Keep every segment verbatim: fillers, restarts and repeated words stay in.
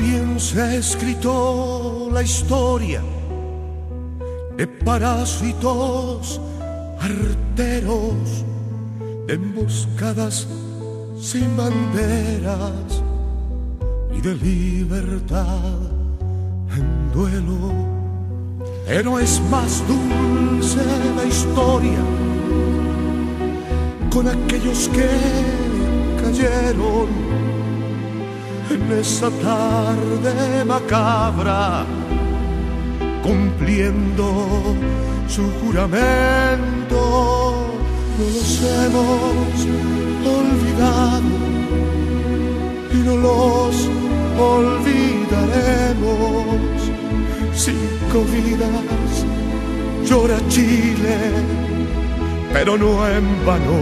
También se ha escrito la historia de parásitos arteros, de emboscadas sin banderas y de libertad en duelo. Pero es más dulce la historia con aquellos que cayeron en esa tarde macabra, cumpliendo su juramento. No los hemos olvidado y no los olvidaremos. Cinco vidas llora Chile, pero no en vano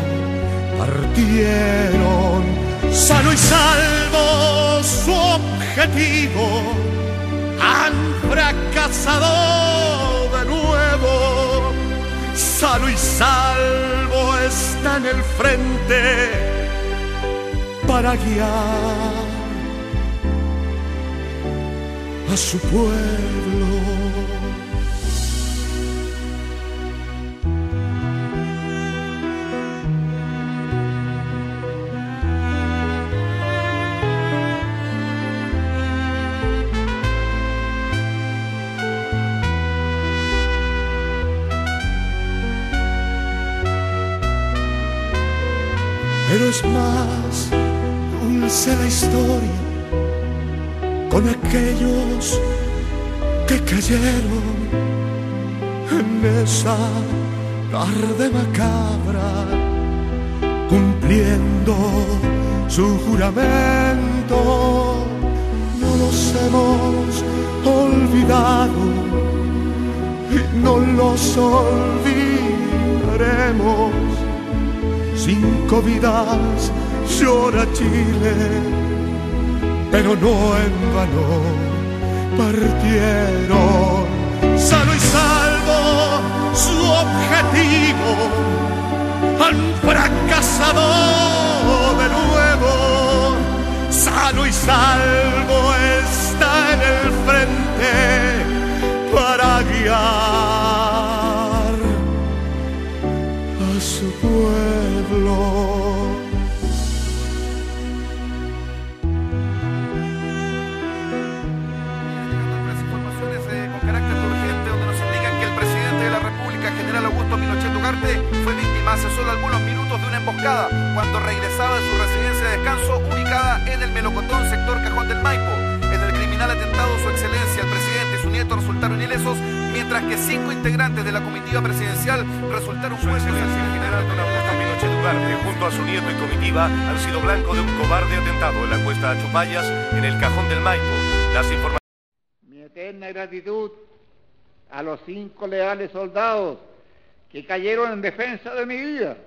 partieron. Sano y salvo su objetivo, han fracasado de nuevo. Sano y salvo está en el frente para guiar a su pueblo. Pero es más dulce la historia con aquellos que cayeron en esa tarde macabra, cumpliendo su juramento. No los hemos olvidado y no los olvidaremos. Cinco vidas llora Chile, pero no en vano partieron. Sano y salvo su objetivo, han fracasado de nuevo. Sano y salvo está en el frente para guiar a su pueblo. Fue víctima hace solo algunos minutos de una emboscada cuando regresaba de su residencia de descanso ubicada en el Melocotón, sector Cajón del Maipo. En el criminal atentado, su excelencia, el presidente y su nieto resultaron ilesos, mientras que cinco integrantes de la comitiva presidencial resultaron muertos. Su excelencia el general don Augusto Pinochet Ugarte, junto a su nieto y comitiva, han sido blanco de un cobarde atentado en la cuesta Achupayas, en el Cajón del Maipo. Las informaciones... Mi eterna gratitud a los cinco leales soldados que cayeron en defensa de mi vida.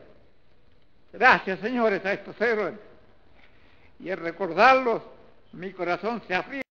Gracias, señores, a estos héroes. Y al recordarlos, mi corazón se aflige.